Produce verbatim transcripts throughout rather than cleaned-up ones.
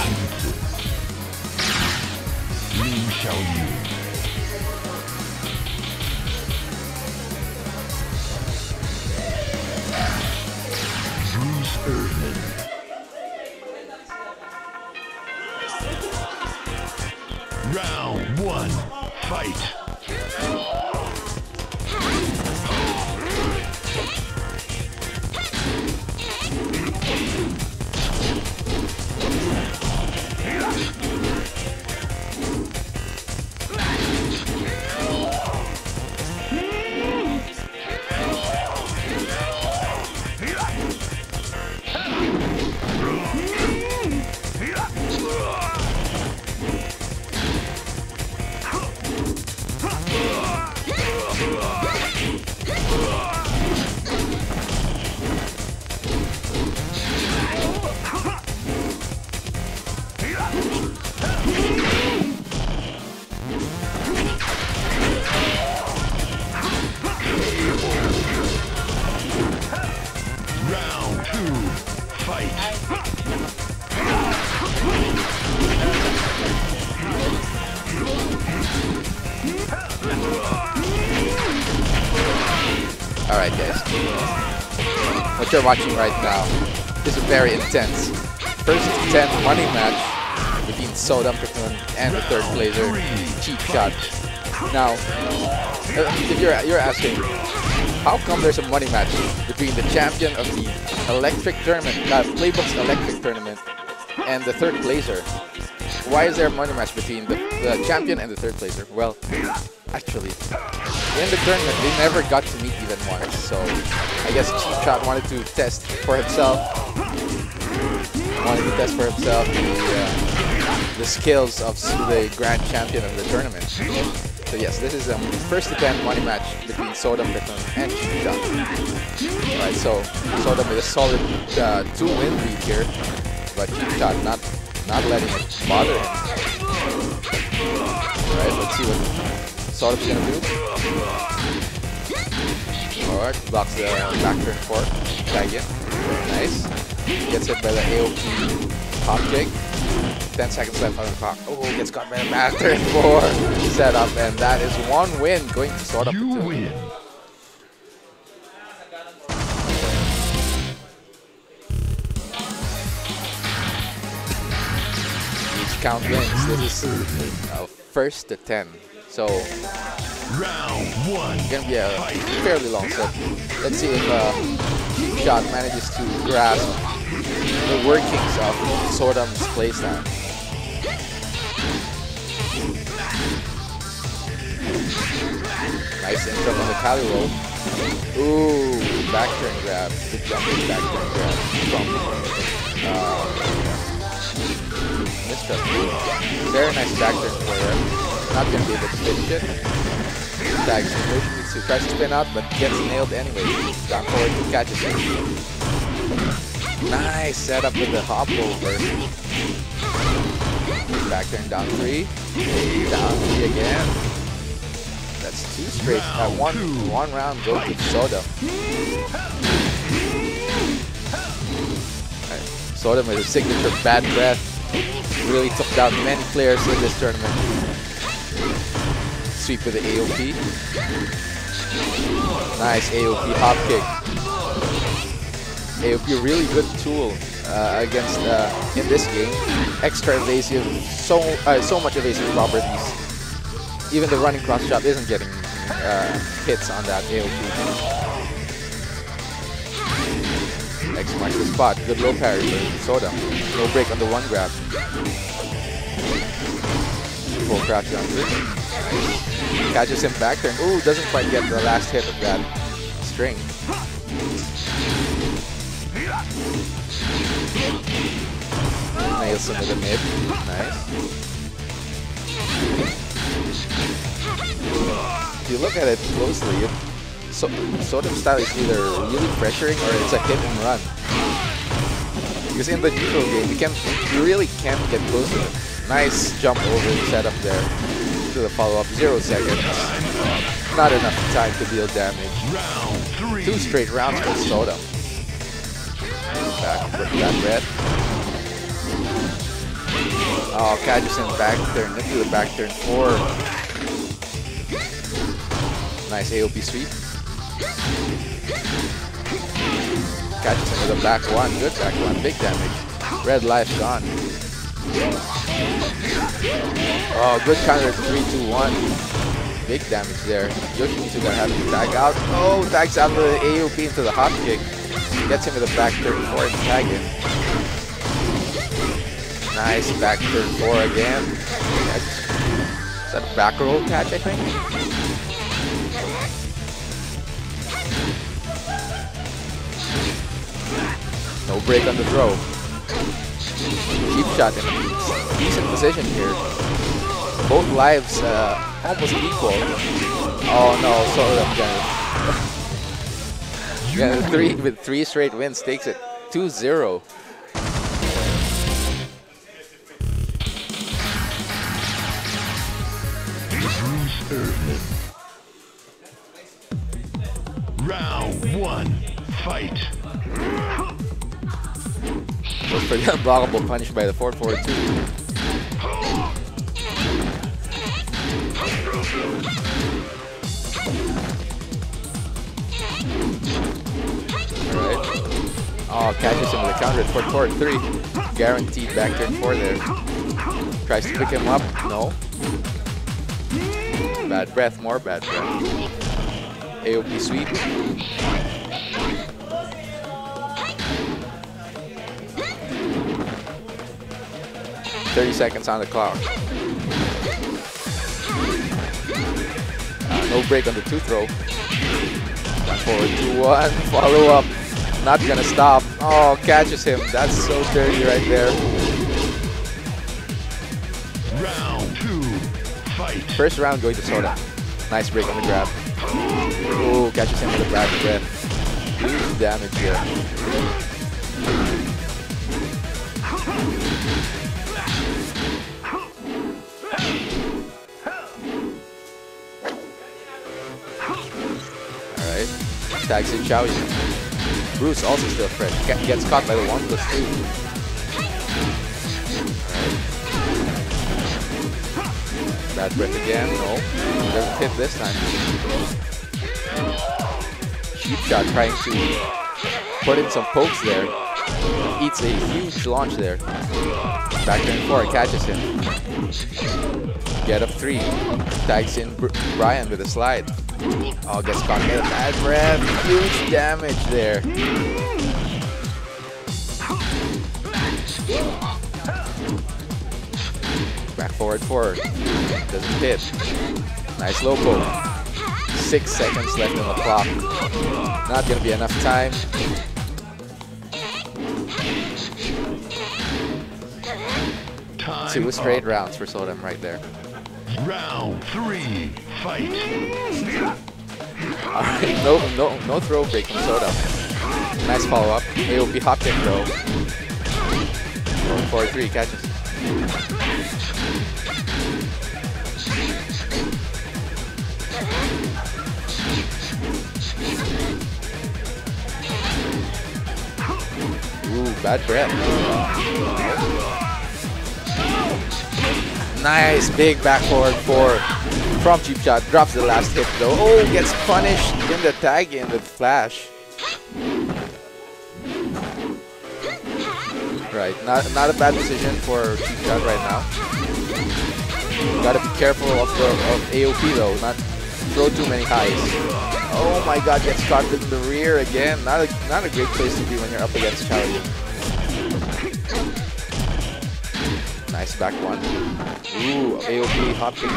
Lim Xiaoyu. Bruce Irvin. Round one, fight. Round two, fight. Alright guys, what you're watching right now is very intense. First to ten money match between Sodom Pitman and the third placer, Cheap Shot. Now, if you're, you're asking, how come there's a money match between the champion of the electric tournament, uh, Playbook's electric tournament, and the third placer? Why is there a money match between the, the champion and the third placer? Well, actually, in the tournament, they never got to meet even once. So, I guess Cheap Shot wanted to test for himself. Wanted to test for himself the, uh, the skills of the grand champion of the tournament. So yes, this is a um, first to ten money match between Sodom Pitman and Cheap Shot. Alright, so Sodom with a solid uh, two win lead here, but Cheap Shot not not letting it bother him. Alright, let's see what Sodom's gonna do. Alright, blocks the back turn four. Tag in. Nice. Gets hit by the A O P hop kick. ten seconds left on the clock. Oh, gets caught by a back turn four setup, and that is one win going to Sodom. You win. Count wins. This is uh, first to ten. So round one. It's gonna be a fairly long set. Let's see if uh, Cheap Shot manages to grasp the workings of Sodom's playstyle. Nice intro on the Kali roll. Ooh, back turn grab. Good jumping back turn grab from uh, Mistrust. Very nice back turn for her. Not gonna be able to finish it. Tags in motion, needs to try to spin out, but gets nailed anyway. Down forward to catch it. Nice setup with the hop over. Back turn down three. Down three again. That's two straight. Uh, one, one round goes with Sodom. Right. Sodom with a signature bad breath. Really took down many players in this tournament. Sweep with the A O P. Nice A O P hop kick. A O P, a really good tool uh, against uh, in this game. Extra evasive, so uh, so much evasive properties. Even the running cross shot isn't getting uh, hits on that A O P. X marks the spot. Good low parry for Sodom. No break on the one grab. Full crouch down three. Catches him back turn. Ooh, doesn't quite get the last hit of that string. Nails him with the mid. Nice. If you look at it closely, it, so, Sodom's style is either really pressuring or it's a hit and run. Because in the neutral game, you can you really can't get close to it. Nice jump over the setup there. To the follow-up, zero seconds. Not enough time to deal damage. Two straight rounds for Sodom. Back with that red. Oh, catches him back turn into the back turn four. Nice A O P sweep. Catches him with a back one. Good back one. Big damage. Red life gone. Oh, good counter. three, two, one. Big damage there. Yoshimitsu gonna have to tag out. Oh, tags out the A O P into the hop kick. Gets him with a back turn four and tag in. Nice back turn four again. Is that a back roll catch, I think? No break on the throw. Cheap shot in a decent position here. Both lives uh, almost equal. Oh no, so I'm gonna. Yeah, three with three straight wins takes it two zero. Round one, fight. Was pretty unblockable punch by the four four two. Alright. Oh, catches him with a counter at four four three. Guaranteed back turn four there. Tries to pick him up. No. Bad breath, more bad breath. A O P sweep. thirty seconds on the clock. Uh, no break on the two throw. One forward, two, one. Follow up. Not gonna stop. Oh, catches him. That's so dirty right there. Round two, fight. First round going to Soda. Nice break on the grab. Oh, catches him with a bad breath. Huge damage here. Alright. Tags in Xiaoyu. Bruce also still fresh. Gets caught by the one plus two. Alright. Bad breath again. No. Doesn't hit this time. Cheap shot trying to put in some pokes there. Eats a huge launch there. Back turn four. Catches him. Get up three. Tags in Br Brian with a slide. Oh, gets caught by a bad breath. Huge damage there. Back forward four. Doesn't hit. Nice low poke. Six seconds left on the clock. Not gonna be enough time. Time Two straight up. rounds for Sodam right there. Round three, fight. Alright, no, no, no throw break from Sodam. Nice follow up. A O P hop kick throw. four three catches. Ooh, bad breath. Nice big back forward four from Cheap Shot. Drops the last hit though. Oh, gets punished in the tag in with Flash. Right, not not a bad decision for Cheap Shot right now. Gotta be careful of the of A O P though, not throw too many highs. Oh my god, gets caught in the rear again. Not a not a great place to be when you're up against Xiaoyu. Nice back one. Ooh, A O P hop kick.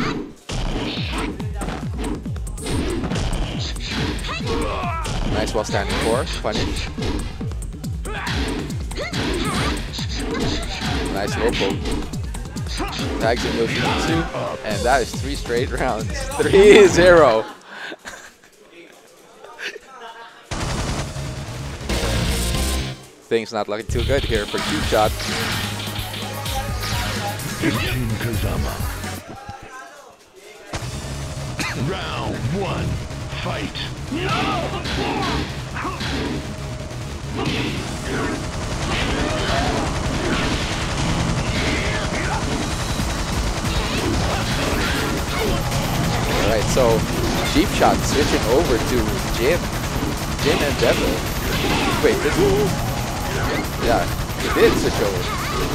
Nice while standing four. Punish. Nice low poke. Tags in Yoshimitsu. And that is three straight rounds. three zero. Things not looking too good here for Cheap Shot. Jin Kazama. Round one, fight. So Cheap Shot switching over to Jin. Jin and Devil. Wait, did he? Yeah, he did switch over.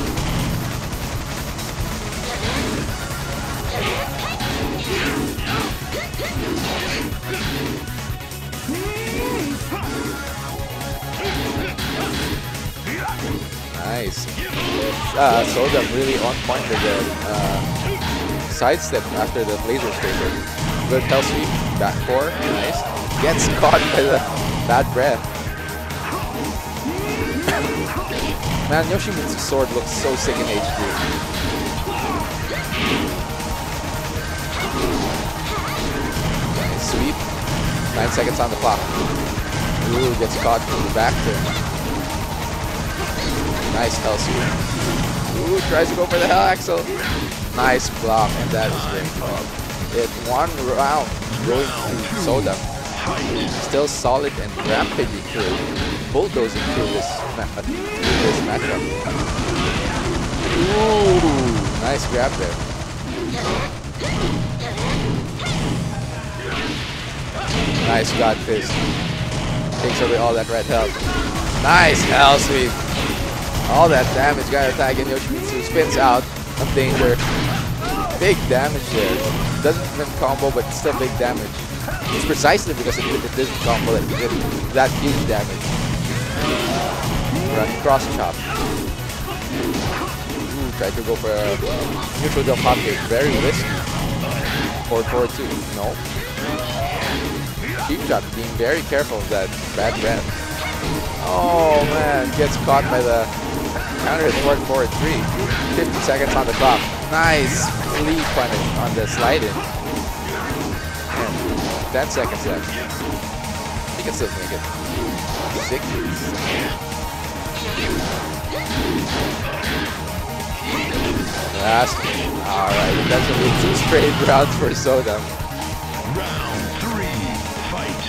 Nice. Uh, Soda really on point with the uh, sidestep after the laser scraper. Good hell sweep, back four, nice. Gets caught by the bad breath. Man, Yoshimitsu's sword looks so sick in H D. Nice sweep. Nine seconds on the clock. Ooh, gets caught from the back turn. Nice hell sweep. Ooh, tries to go for the hell axle. Nice block, and that is great. It one round going to Soda. Still solid and rapidly through, bulldozing through this, ma this matchup. Ooh, nice grab there. Nice God Fist. Takes away all that red health. Nice hell sweep. All that damage got attack, and Yoshimitsu spins out of danger. Big damage there. Doesn't even combo, but still big damage. It's precisely because it, it doesn't combo that, it, that huge damage. Running cross chop. Ooh, tried to go for a neutral jump hop kick. Very risky. four four two. No. Cheap Shot being very careful of that bad breath. Oh man, gets caught by the counter hit four four three. fifty seconds on the clock. Nice flea punish on the slide in. And ten seconds left. He can still make it. Six. Last. Alright, that's gonna be two straight rounds for Soda. Round three, fight.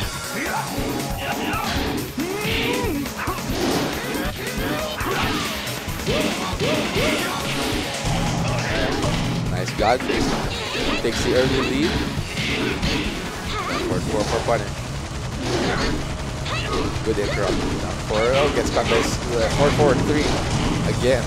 Nice God Fist. Takes the early lead. four four for punish. Good interrupt. four oh gets caught by four four three again.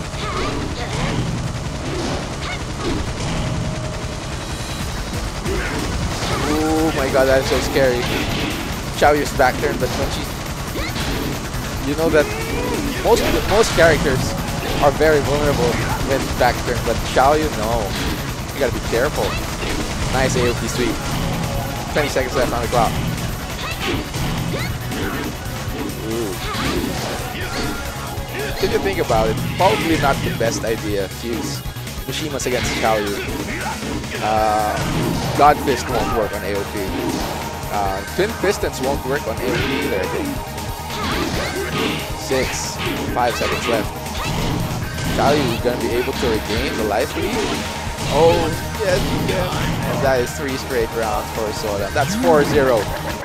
Oh my god, that is so scary. Xiao Yu's back turn, but when she... You know that most most characters are very vulnerable when back turn, but Xiao Yu, no. You gotta be careful. Nice A O P sweep. twenty seconds left on the clock. Ooh. If you think about it, probably not the best idea to use Mishimas against Xiao Yu. Uh, God Fist won't work on A O P. Uh, Twin Pistons won't work on A O P either, I think. Six, five seconds left. Xiao Yu is going to be able to regain the life lead. Oh, yes, he can. And that is three straight rounds for Soda. That's four zero.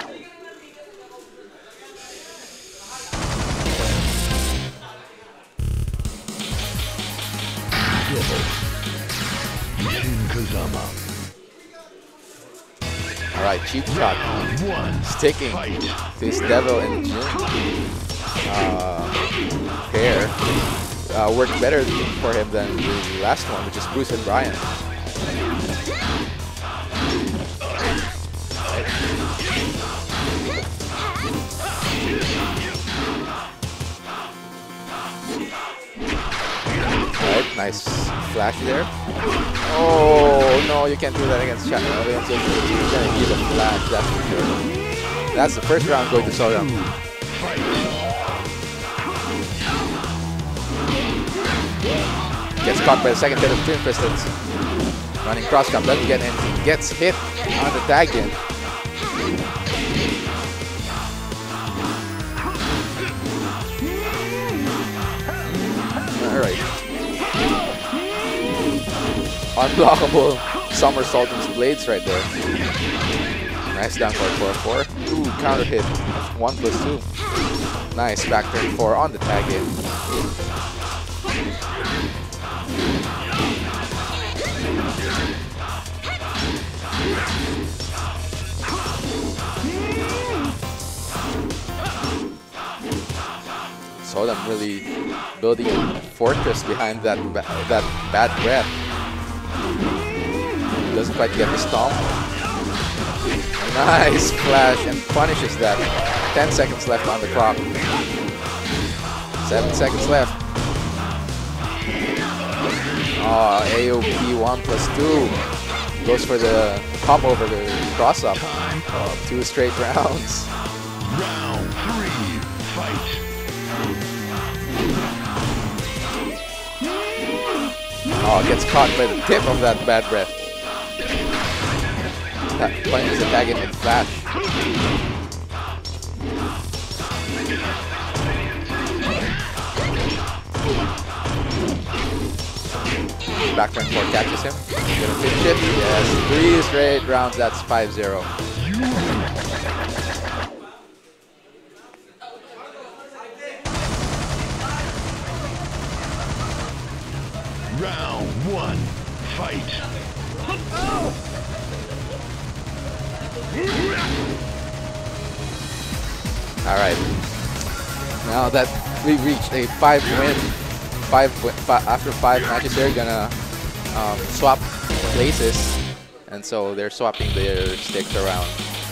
Kazama. Alright, Cheap Shot. One. Sticking Fight. this Devil and Jin uh, pair. Uh, worked better for him than the last one, which is Bruce and Brian. Alright, nice flash there. Oh no, you can't do that against Shot. No, against You're gonna need a flash, that's for sure. That's the first round going to Soda. Gets caught by the second hit of Twin Pistons. Running cross cup, doesn't get anything. Gets hit on the tag in. Alright. Unblockable somersaulting blades right there. Nice down for four four. Ooh, counter hit. one plus two. Nice back turn four on the tag in. So I'm really building a fortress behind that ba that bad breath. Doesn't quite get the stomp. Nice flash and punishes that. ten seconds left on the clock. seven seconds left. Oh, A O P one plus two. Goes for the pop over the cross up. Oh, two straight rounds. Round three, fight. Oh, gets caught by the tip of that bad breath. That punches the tag in with flash. Back turn four catches him. Gonna finish it. Yes, three straight rounds. That's five zero. Round one, fight. All right. Now that we've reached a five win, five, win, five after five matches, they're gonna um, swap places, and so they're swapping their sticks around.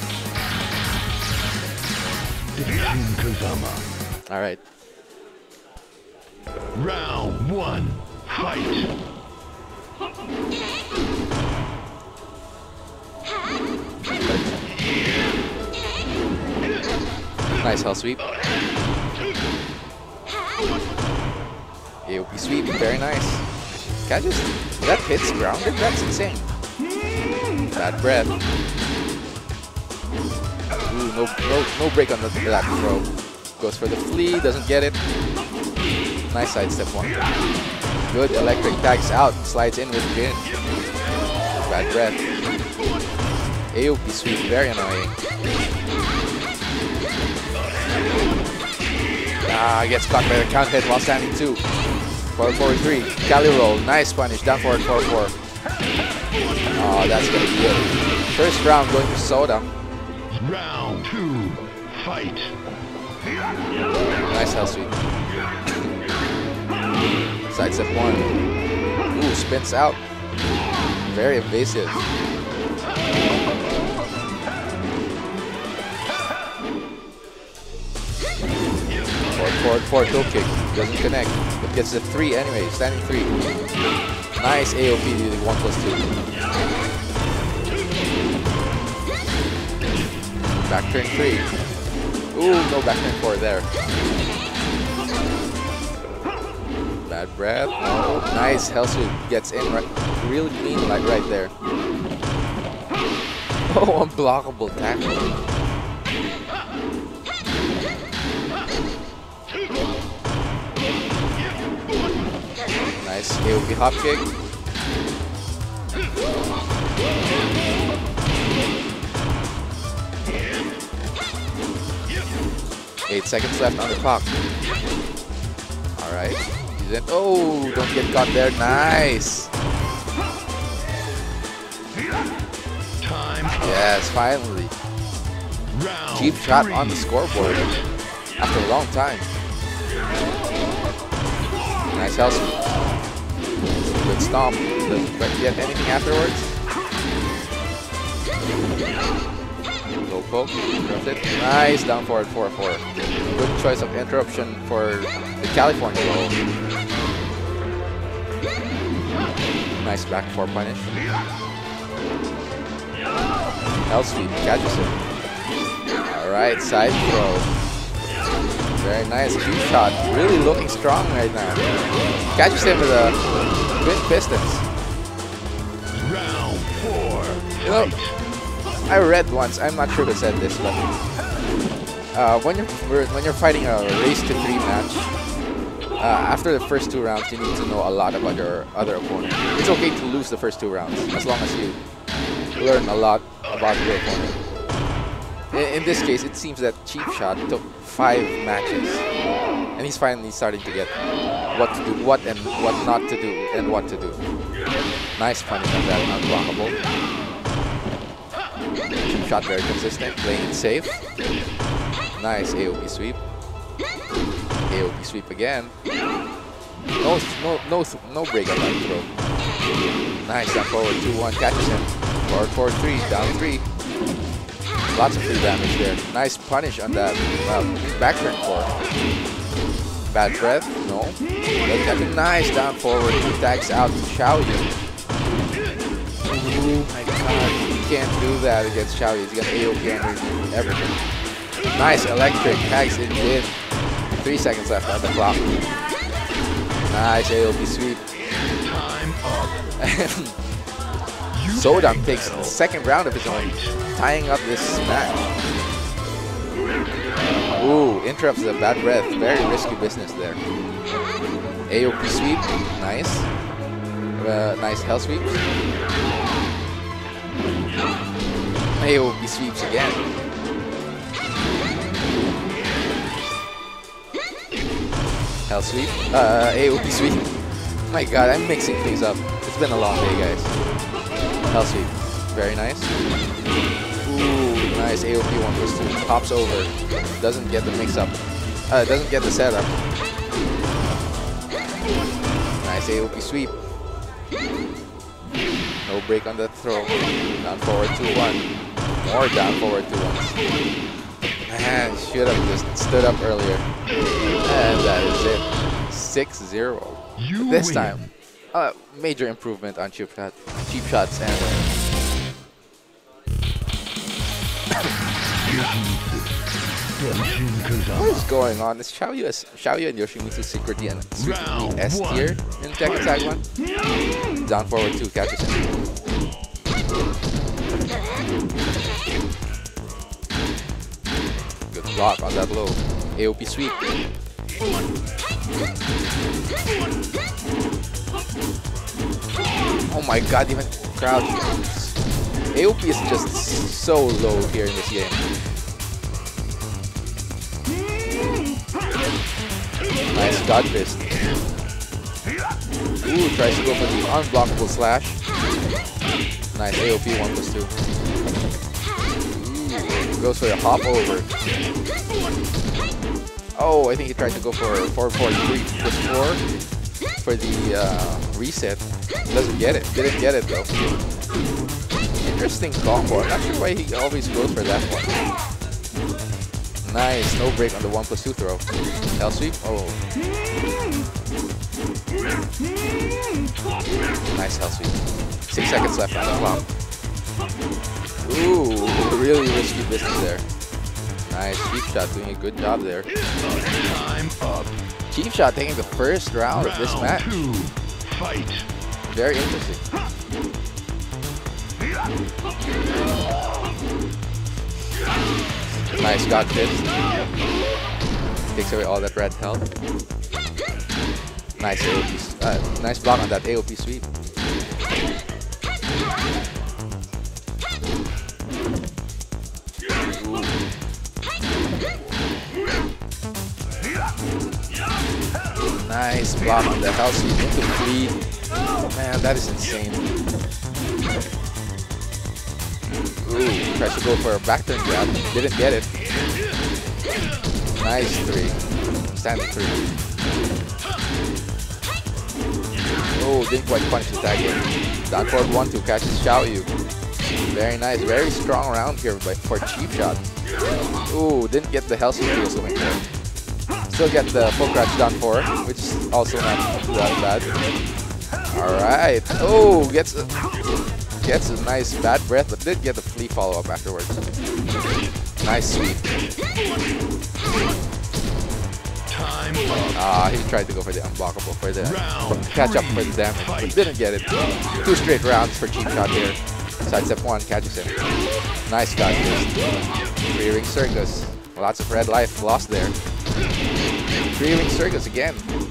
Shin Kazama. All right. Round one, fight. Nice hell sweep. A O P sweep, very nice. Catches, that hits grounded, that's insane. Bad breath. Ooh, no, no, no break on the, that throw. Goes for the flea, doesn't get it. Nice sidestep one. Good electric, tags out, slides in with grin. Bad breath. A O P sweep, very annoying. Ah, gets caught by the count hit while standing two. four four three. Cali roll. Nice punish. Down forward four four. Oh, that's going to be it. First round going to Soda. Round two, fight. Nice hell sweep. Sidestep one. Ooh, spins out. Very evasive. Forward, forward, toe kick. Doesn't connect, but gets the three anyway. Standing three. Nice A O P to the one plus two. Back turn three. Ooh, no back turn four there. Bad breath. No. Nice hell sweep. Gets in right, really clean, like right there. Oh, unblockable tackle. Nice A O P hop kick. Eight seconds left on the clock. Alright. Oh, don't get caught there. Nice. Time. Yes, finally. Round Cheap shot three, on the scoreboard after a long time. Nice hell sweep. Good stomp. Doesn't quite get anything afterwards. Low poke. Interrupt it. Nice down forward four four. Good choice of interruption for the California roll. Nice back four punish. Hell sweep. Catches him. Alright, side throw. Very nice cheap shot. Really looking strong right now. Catches him with a twin pistons. Round four, You know, fight. I read once, I'm not sure who said this, but uh, when you're when you're fighting a race to three match, uh, after the first two rounds, you need to know a lot about your other opponent. It's okay to lose the first two rounds as long as you learn a lot about your opponent. In, in this case, it seems that Cheap Shot took five matches, and he's finally starting to get what to do, what and what not to do, and what to do. Nice punish on that, unblockable. Cheap Shot very consistent, playing it safe. Nice A O P sweep. A O P sweep again. No, no, no, no break on that throw. Nice, down forward, two one, catches him. Forward, forward, three, down three. Lots of free damage there. Nice punish on that uh, back turn four. Bad breath, no. Doesn't have it. Nice, down forward, two tags out to Xiaoyu. Oh my god, he can't do that against Xiaoyu. He's got A O P under everything. Nice, electric, tags in Jin. Three seconds left on the clock. Nice A O P sweep. Time up. Sodom takes the second round of his own, tying up this match. Ooh, interrupts the bad breath. Very risky business there. A O P sweep, nice. Uh, nice hell sweep. A O P sweeps again. Hell sweep. Uh, A O P sweep. My god, I'm mixing things up. It's been a long day, guys. Hell sweep. Very nice. Ooh, nice. A O P one plus two. Hops over. Doesn't get the mix up. Uh, doesn't get the setup. Nice A O P sweep. No break on that throw. Down forward two one. More down forward two ones. Man, should have just stood up earlier. And that is it. six zero. You This win. time, uh, major improvement on cheap, shot, cheap shots and what is going on? Is Xiaoyu, Xiaoyu and Yoshimitsu secretly and secretly S tier in Tekken Tag one? Down forward two catches him. Good block on that low. A O P sweep. Oh my god, even crouch. A O P is just so low here in this game. Nice God Fist. Ooh, tries to go for the unblockable slash. Nice A O P one plus two. Ooh, goes for the hop over. Oh, I think he tried to go for four four three plus four for the uh, reset. Doesn't get it. Didn't get it though. Interesting combo. I'm not sure why he always goes for that one. Nice. No break on the one plus two throw. Hell sweep. Oh. Nice hell sweep. Six seconds left on the clock. Ooh, really risky business there. Nice, Cheap Shot doing a good job there. Time up. Cheap Shot taking the first round, round of this match. Two. Fight. Very interesting. Nice God Fist. Takes away all that red health. Nice A O P, uh, nice block on that A O P sweep. Nice block on the hell sweep into three. Man, that is insane. Ooh, tries to go for a back turn grab. Didn't get it. Nice three. Standing three. Oh, didn't quite punish the tag in. Down forward one two catches Xiaoyu. Very nice. Very strong round here by, for Cheap Shot. Ooh, didn't get the hell sweep he was looking for. Still get the full crouch down four, which is also not that bad. Alright. Oh, gets a, gets a nice bad breath, but did get the flea follow-up afterwards. Nice sweep. Time up. Ah, he tried to go for the unblockable for the Round catch up three, for the damage, but fight. didn't get it. Two straight rounds for Cheap Shot here. Sidestep one catches him. Nice God Fist. Three ring circus. Lots of red life lost there. Three ring circus again.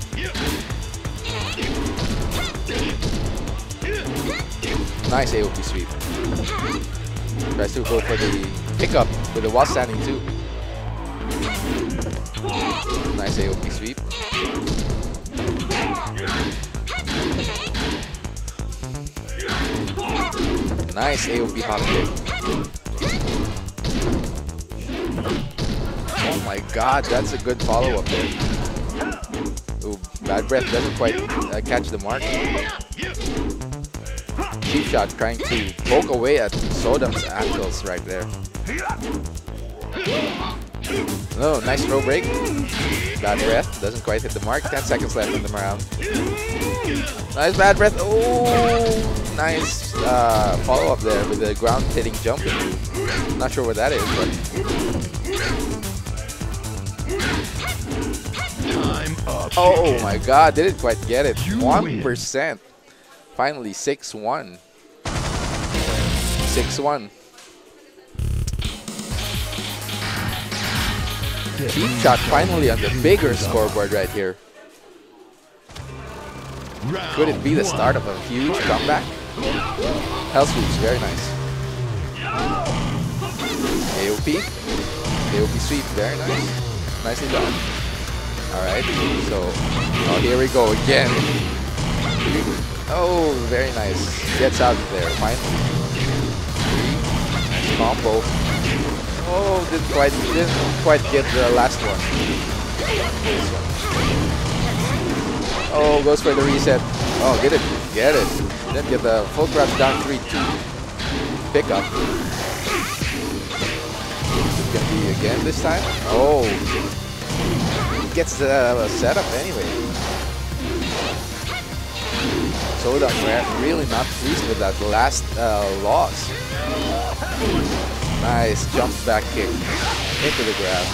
Nice A O P sweep. Tries to go for the pickup with the wall standing too. Nice A O P sweep. Nice A O P hop kick. Oh my god, that's a good follow-up there. Bad Breath doesn't quite uh, catch the mark. Cheap Shot trying to poke away at Sodam's ankles right there. Oh, nice throw break. Bad Breath doesn't quite hit the mark. ten seconds left in the round. Nice Bad Breath. Oh, nice uh, follow up there with the ground hitting jump. Not sure what that is, but. Time up. Oh my god, didn't quite get it. one percent. Finally, six one. six one. Cheap Shot finally on the bigger scoreboard right here. Could it be the start of a huge comeback? Hell sweeps, very nice. A O P. A O P sweep, very nice. Nicely done. Alright, so, oh, here we go again. Oh, very nice. Gets out of there, finally. Nice combo. Oh, didn't quite, didn't quite get the last one. Oh, goes for the reset. Oh, get it, get it. Didn't get the full crouch down three two. Pick up. It's gonna be again this time. Oh, he gets the uh, setup anyway. Sodam really not pleased with that last uh, loss. Nice jump back kick into the grab.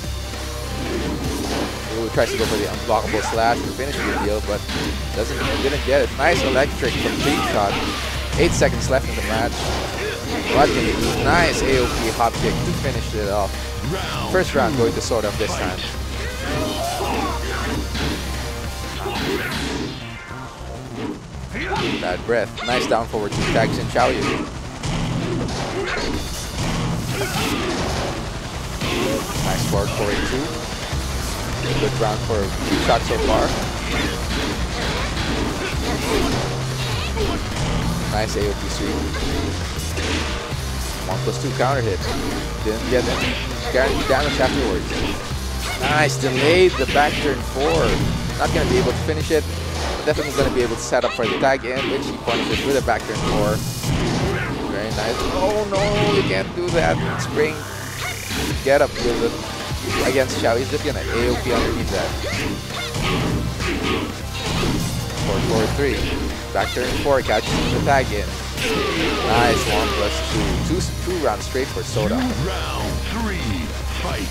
Ooh, tries to go for the unblockable slash to finish the deal, but doesn't didn't get it. Nice electric from Cheap Shot. Eight seconds left in the match. What can he do? Nice A O P hop kick to finish it off. First round going to Sodam this time. Bad Breath. Nice down forward two tags in Xiaoyu. Nice forward four eight two. Good round for Cheap Shot so far. Nice A O P sweep. One plus two counter hit. Didn't get any guaranteed damage afterwards. Nice, delayed the back turn four. Not going to be able to finish it. Definitely going to be able to set up for the tag in, which he punishes with a back turn four. Very nice. Oh no, you can't do that. Spring. Get up with it against Xiao. He's just going to A O P underneath that. four four three. Back turn four, catches the tag in. Nice, one plus two. Two, two rounds straight for Sodam. Round three, fight.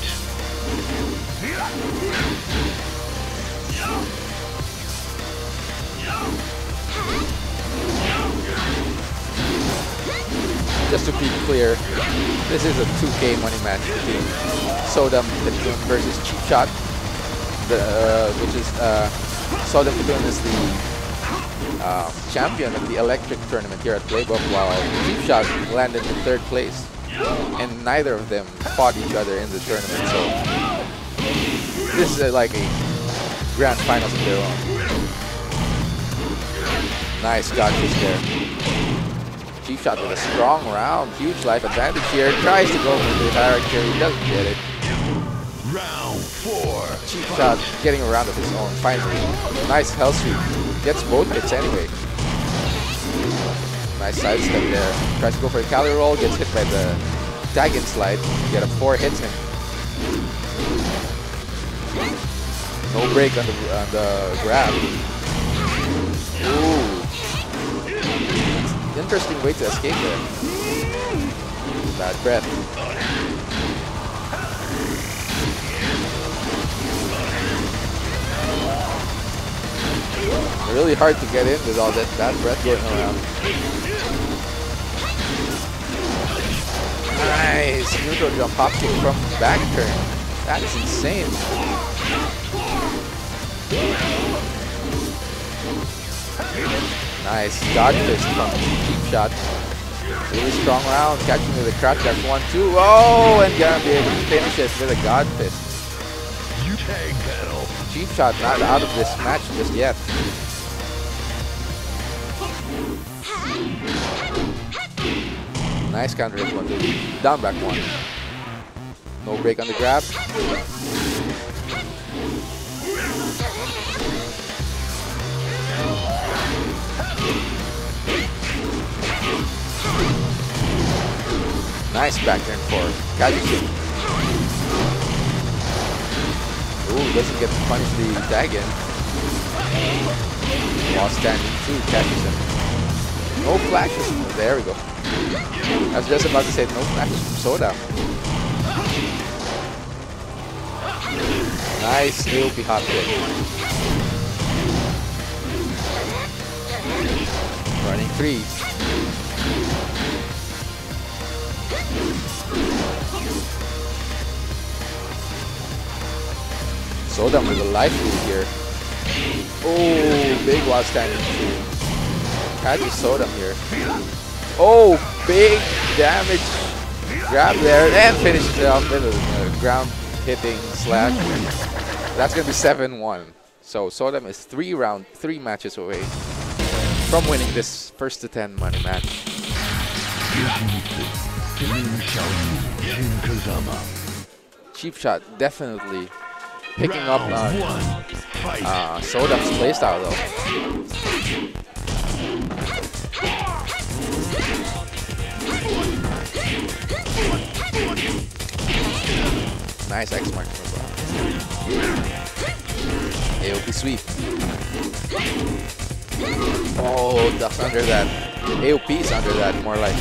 Just to be clear, this is a two K money match between Sodam Pitoon versus Cheap Shot, the, uh, which is uh, Sodam Pitoon is the uh, champion of the electric tournament here at Playbook, while Cheap Shot landed in third place, and neither of them fought each other in the tournament. So this is uh, like a grand finals of their own. Nice dodges there. Cheap Shot with a strong round, huge life advantage here. Tries to go for the direct here, he doesn't get it. Round four. Cheap Shot getting a round of his own, finally. Nice hell sweep. Gets both hits anyway. Nice side step there. Tries to go for a calorie roll, gets hit by the tag in slide. Get a four, hits him. No break on the, on the grab. Ooh. Interesting way to escape there. Bad Breath. Really hard to get in with all that Bad Breath going around. Nice neutral jump hop kick from back turn. That is insane. Nice dodge fist from Cheap Shot. Really strong round, catching with a crouch dash one two. Oh, and gonna be able to finish it with a God Fist. You tag battle. Cheap Shot not out of this match just yet. Nice counter hit one two. Down back one. No break on the grab. Nice back turn for Kajusen. Ooh, doesn't get to punish the tag in. While standing too, Kajusen. No flashes. Oh, there we go. I was just about to say no flashes from Soda. Nice A O P hop kick. Running three. Sodam with a life lead here. Oh, big while standing two. Catches Sodam here. Oh, big damage grab there and finishes it off with a ground hitting slash. That's gonna be seven one. So Sodam is three round, three matches away from winning this first to ten money match. Cheap Shot definitely picking up on uh, Sodam's playstyle though. Nice X mark from above. A O P sweep. Oh, ducks under that. A O P is under that, more like.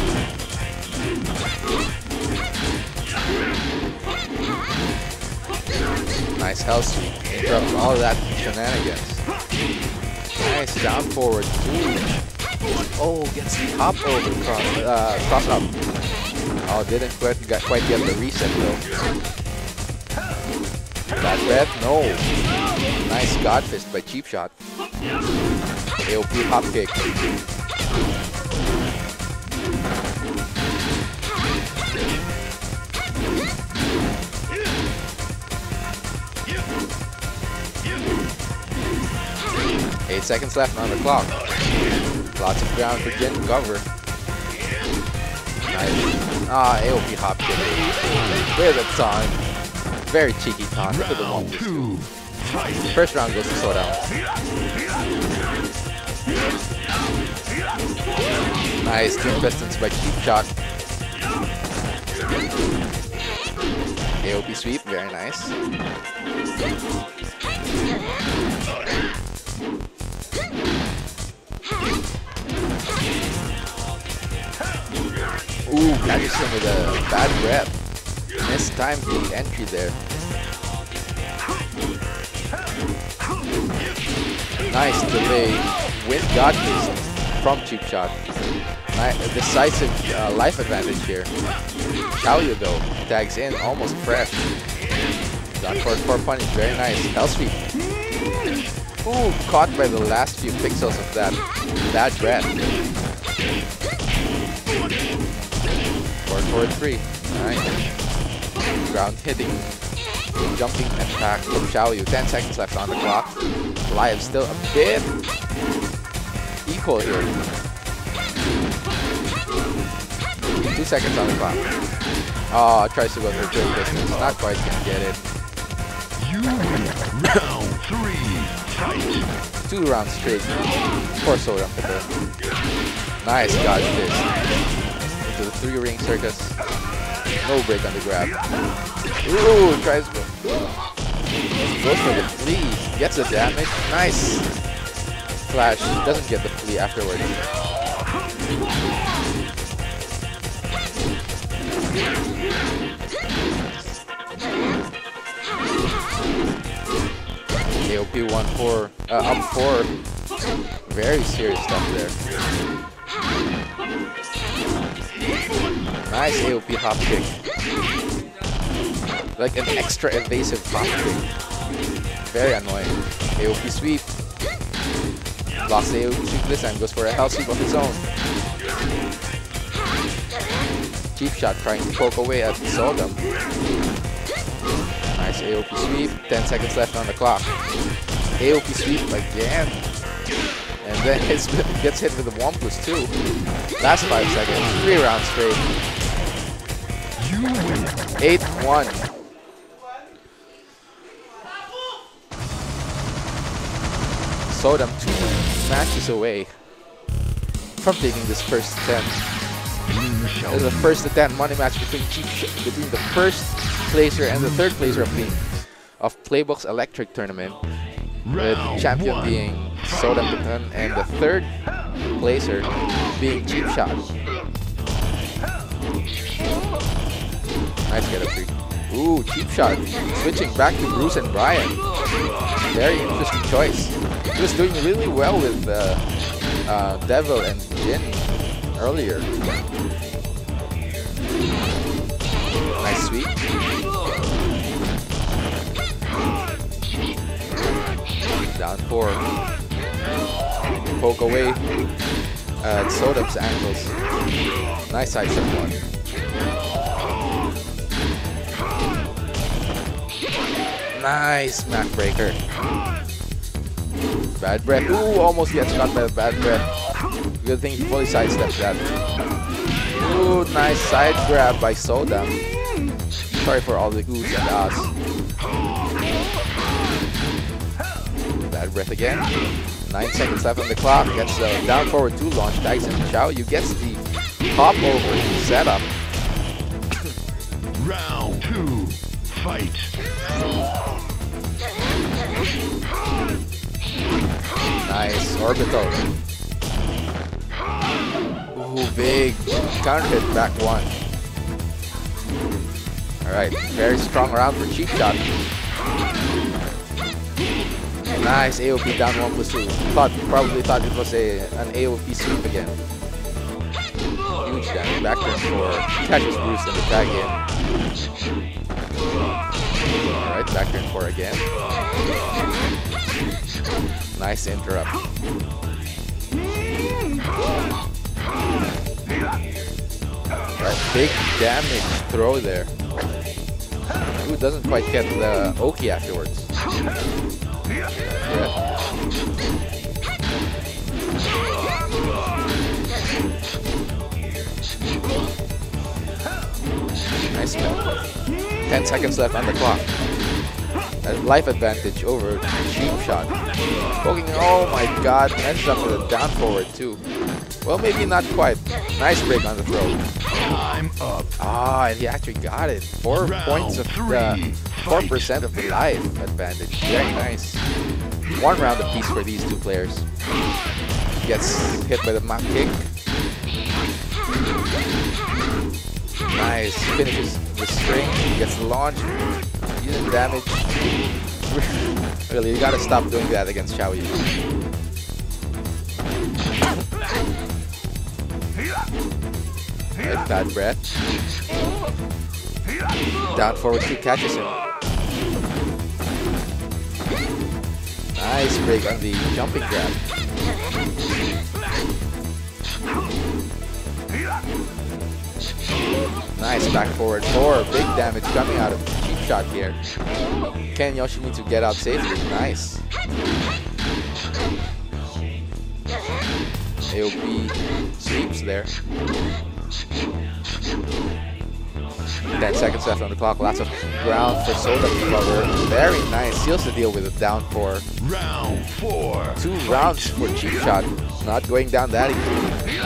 Nice hell sweep. Interrupts all of that shenanigans. Nice down forward. Ooh. Oh, gets the hop over cross, uh, cross up. Oh, didn't quite, got, quite get the reset though. That red? No. Nice God Fist by Cheap Shot. A O P hop kick. Eight seconds left on the clock. Lots of ground for Jin to cover. Nice. Ah, A O P hop kick. With a taunt. Very cheeky taunt. Look at the one. Two. First round goes to Soda. Nice twin pistons by Cheap Shot. A O P sweep, very nice. Ooh, Kajusen with a bad grab. Missed time the entry there. Nice delay. Win God Fist from Cheap Shot. Ni decisive uh, life advantage here. Xiaoyu though tags in almost fresh. Done for for punish, very nice. Hell sweep. Ooh, caught by the last few pixels of that bad breath. Four forward three. Nice. Ground hitting. Jumping attack from Xiaoyu. ten seconds left on the clock. Live still a bit equal here. Two seconds on the clock. Oh, tries to go for great distance. Not quite gonna get it. You win round three. Fight. Two rounds straight for Soda. Nice God Fist. Into the three ring circus. No break on the grab. Ooh, tries to go. Goes for the flea. Gets the damage. Nice. Flash. Doesn't get the flea afterwards. A O P one four. Uh, up four. Very serious stuff there. Nice A O P hop kick. Like an extra evasive hop kick. Very annoying. A O P sweep. Lost the A O P sweep this time. Goes for a hell sweep of his own. Cheap Shot trying to poke away at Sodam. Nice A O P sweep. ten seconds left on the clock. A O P sweep again. And then it gets hit with the one plus two. Last five seconds. Three rounds straight. eight one. Sodam two matches away from taking this first ten Blue shall This is the first to ten money match between Cheap Sh between the first placer and the third placer of the of Playbook's Electric tournament, with round champion one. being Sodam Baton and the third placer being Cheap Shot. Nice get up three. Ooh, Cheap Shot switching back to Bruce and Brian. Very interesting choice. He was doing really well with uh, uh, Devil and Jin earlier. Nice sweep. Down four. Poke away at Sodam's ankles. Nice side step one. Nice Mac breaker. Bad breath. Ooh, almost gets caught by the bad breath. Good thing he fully sidestepped that. Ooh, nice side grab by Sodam. Sorry for all the oohs and ahs. Bad breath again. Nine seconds left on the clock. Gets the down forward two launch. Tags in. Xiao Yu gets the hop over setup. Round two. Fight. Nice orbital. Ooh, big counter hit back one. Alright, very strong round for Cheap Shot. Nice A O P down one plus two. Thought, probably thought it was a an A O P sweep again. Huge damage. Back turn for catches Bruce in the tag in. Alright, back turn four again. Nice interrupt. Right, big damage throw there. Ooh, doesn't quite get the Oki afterwards. Yeah. Nice man. Ten seconds left on the clock. A life advantage over Cheap Shot. Poking, oh my god, messes up with a down forward too. Well, maybe not quite. Nice break on the throw. Time up. Ah, and he actually got it. Four Round points of three, the four fight. percent percent of the life advantage. Very nice. One round apiece for these two players. Gets hit by the Mach kick. Nice. Finishes the string. Gets the launch. Using damage. Really, you gotta stop doing that against Xiao Yu. Right, bad breath. Down forward two catches him. Nice break on the jumping grab. Nice back forward four. Big damage coming out of Cheap Shot here. Ken Yoshi needs to get out safely. Nice. A O P sweeps there. Ten seconds left on the clock. Lots of ground for Sodam to cover. Very nice. Seals the deal with a down four. Round four. Two rounds for Cheap Shot. Not going down that easy.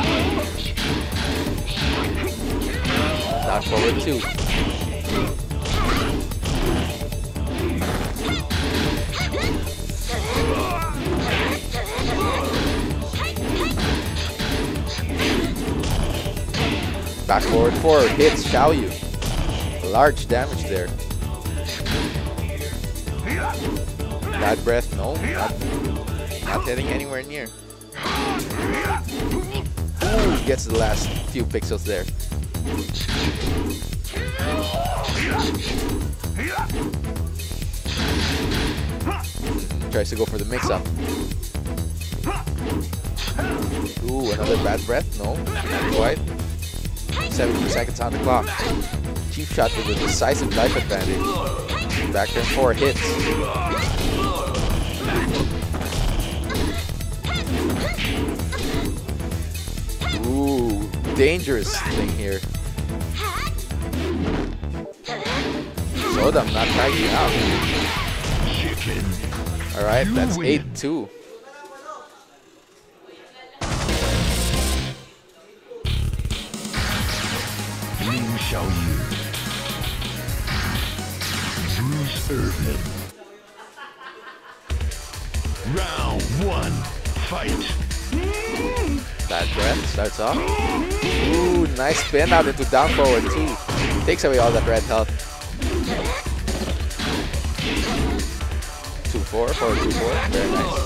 Down forward two. Back forward four hits Xiao Yu. Large damage there. Bad breath, no, not, not hitting anywhere near. Ooh, gets the last few pixels there. Tries to go for the mix-up. Ooh, another bad breath, no, not quite. seventy seconds on the clock. Cheap Shot with a decisive life advantage. Back turn four hits. Ooh, dangerous thing here. Sodam not tagging out. Chicken. Alright, You that's win. eight two. shall use. Bruce Irvin. Round one, fight. Bad breath starts off. Ooh, nice spin out into down forward two. Takes away all that red health. two four, forward two four. Very nice.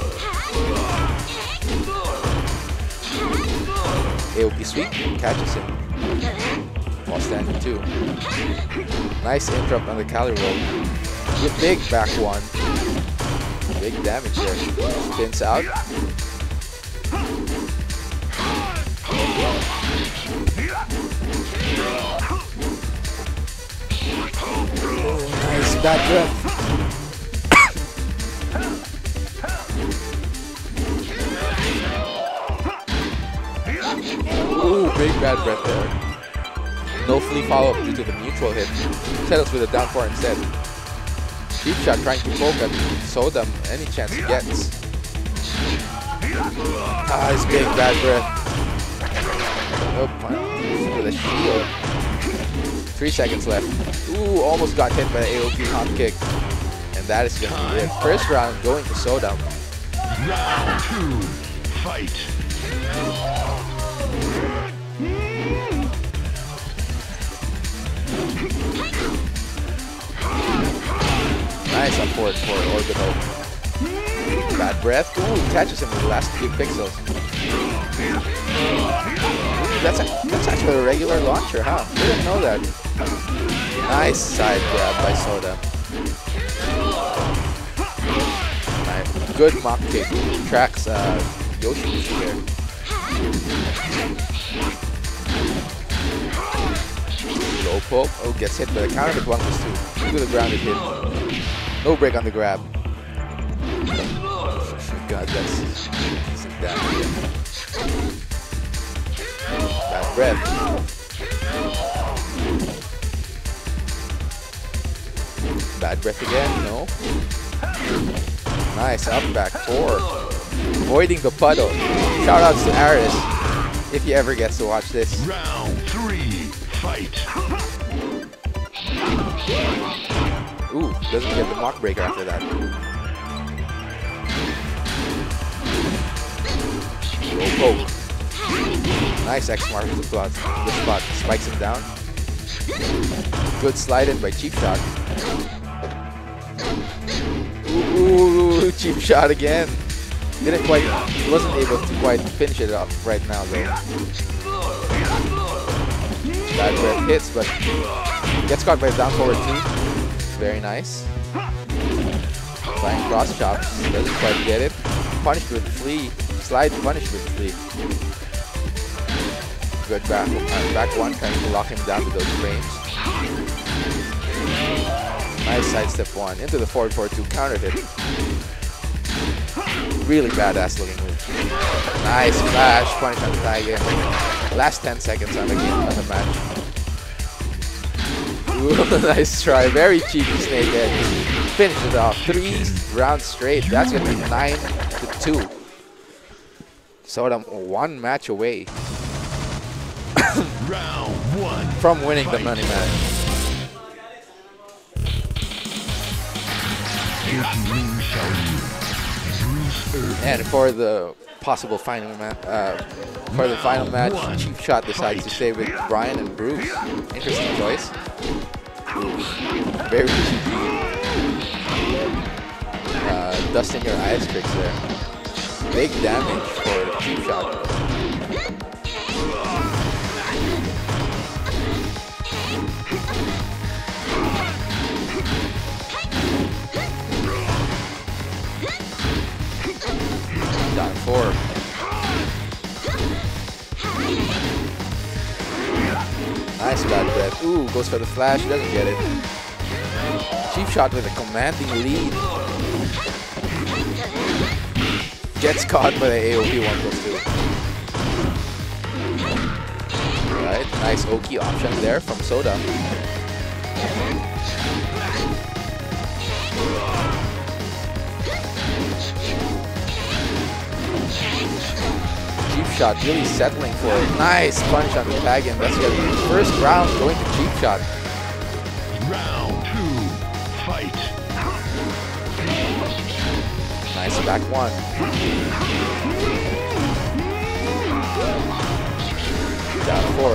A O P sweep catches him. While standing two. Nice interrupt on the Cali roll. With big back one. Big damage there. Spins out. Nice bad breath. Ooh, big bad breath there. No flea follow-up due to the mutual hit. Settles with a down four instead. Cheap shot trying to poke at Sodom any chance he gets. Ah, his big bad breath. Oh, with a shield. Three seconds left. Ooh, almost got hit by the A O P hop kick. And that is going to be it. First round going to Sodom. Round two, fight. Nice up forward for orbital. Bad breath. Ooh, catches him with the last few pixels. Ooh, that's, a, that's actually a regular launcher, huh? Didn't know that. Nice side grab by Soda. Nice. Good mock kick. Tracks uh, Yoshimitsu here. Low poke. Oh, gets hit by the counter hit one plus two. To the grounded hit. No break on the grab. God, that's decent damage. Bad breath. Bad breath again, no. Nice, up back four. Avoiding the puddle. Shoutouts to Aris, if he ever gets to watch this. Round three, fight. Ooh, doesn't get the mock breaker after that. Low poke. Nice X mark with the spot. The spot spikes him down. Good slide in by Cheap Shot. Ooh, Cheap Shot again. Didn't quite, wasn't able to quite finish it off right now though. Bad breath hits, but gets caught by the down forward two. Very nice. Flying cross chops. Doesn't quite get it. Punished with flea. Slide punished with flea. Good back, uh, back one, trying to lock him down to those frames. Nice sidestep one. Into the forward four two counter hit. Really badass looking move. Nice flash. Punish on the Tiger. Last ten seconds on the game, on the match. Ooh, nice try. Very cheeky snake edge. Finish it off. Three rounds straight. That's going to be nine to two. So I'm one match away Round one, from winning fight. the money match. And for the possible final match, uh, for the final match, Cheap Shot decides to stay with Brian and Bruce. Interesting choice. Very cheeky. Uh, dust in your eyes tricks there. Big damage for Cheap Shot. Down four. Nice bad breath. Ooh, goes for the flash, doesn't get it. Cheap Shot with a commanding lead. Gets caught by the A O P one plus two. Alright, nice Oki options there from Soda. Cheap Shot really settling for it. Nice punch on the tag in. That's good. First round going to Cheap Shot. Round two, fight. Nice back one. Down four.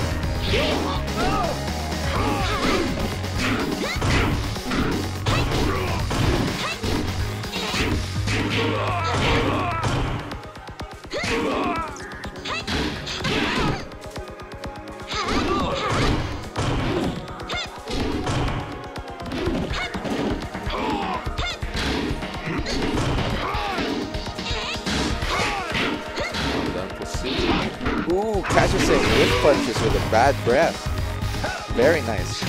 Ooh, catches it with punches with a bad breath. Very nice.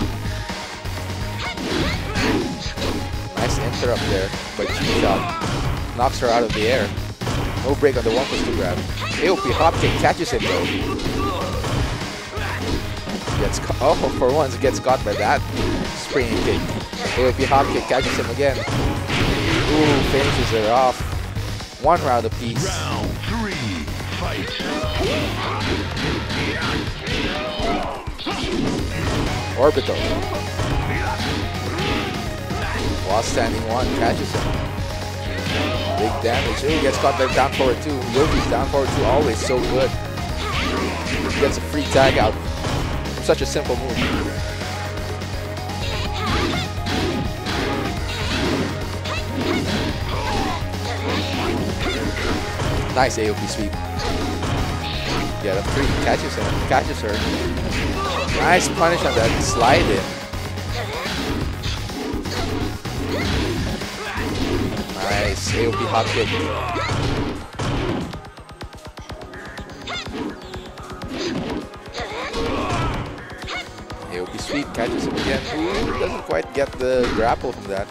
Nice interrupt there by Cheap Shot. Knocks her out of the air. No break on the one plus two grab. A O P hop kick catches him though. Gets oh, for once gets caught by that springing kick. A O P hop kick catches him again. Ooh, finishes her off. One round apiece. Round three, fight. Orbital. While standing one, catches him. Big damage. He gets caught by down forward two. Yogi's down forward two, always so good. Gets a free tag out. Such a simple move. Nice A O P sweep. Yeah, the three catches her. Catches her. Nice punish on that slide in. Nice A O P hop kick. A O P sweep catches him again. Ooh, doesn't quite get the grapple from that.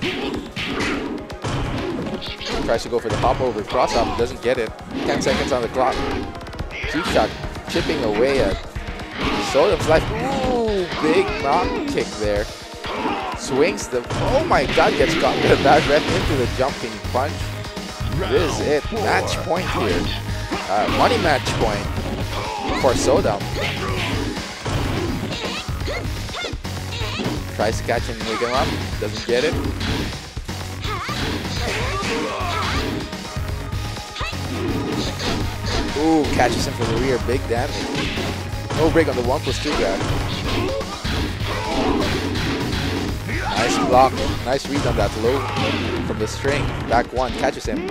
Tries to go for the hop over cross up, doesn't get it. ten seconds on the clock. Cheap Shot chipping away at Sodam's life. Ooh, big knock kick there. Swings the, oh my god, gets caught with a bad rep into the jumping punch. This is it, match point here. Uh, money match point for Sodam. Tries to catch him and wake him up, doesn't get it. Ooh, catches him from the rear, big damage. No break on the one plus two grab. Nice block, nice read on that low from the string. Back one, catches him.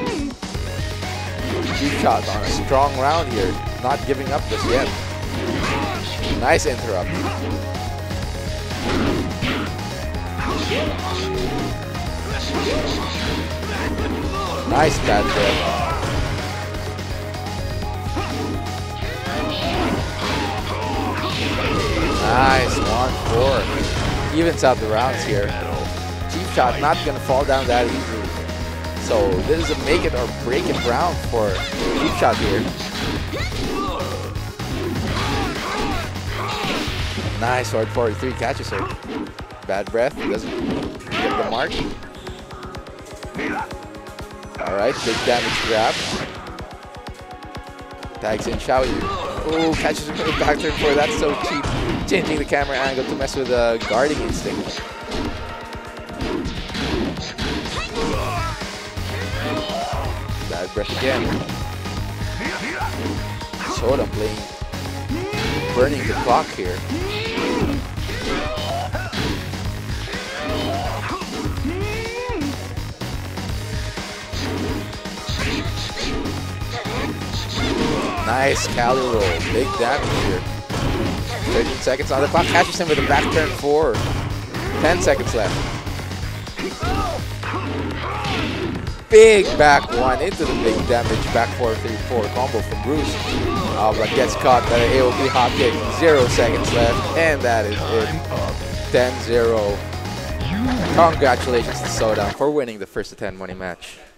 Cheap Shot on a strong round here, not giving up just yet. Nice interrupt. Nice bad grab. Nice, one, four. Evens out the rounds here. Cheap Shot not gonna fall down that easily. So this is a make it or break it round for Cheap Shot here. Nice, hard forty-three catches her. Bad breath, doesn't get the mark. Alright, big damage grab. Tags in Xiao Yu. Oh, catches him in the back turn four. That's so cheap. Changing the camera angle to mess with the guarding instinct. Bad breath again. Sodam playing, burning the clock here. Nice Cali roll, big damage here. thirteen seconds on the clock, catches him with a back turn four. ten seconds left. Big back one into the big damage, back four three four combo from Bruce. Oh, but gets caught by the A O P hop kick. Zero seconds left, and that is it. ten zero. Congratulations to Sodam for winning the first to ten money match.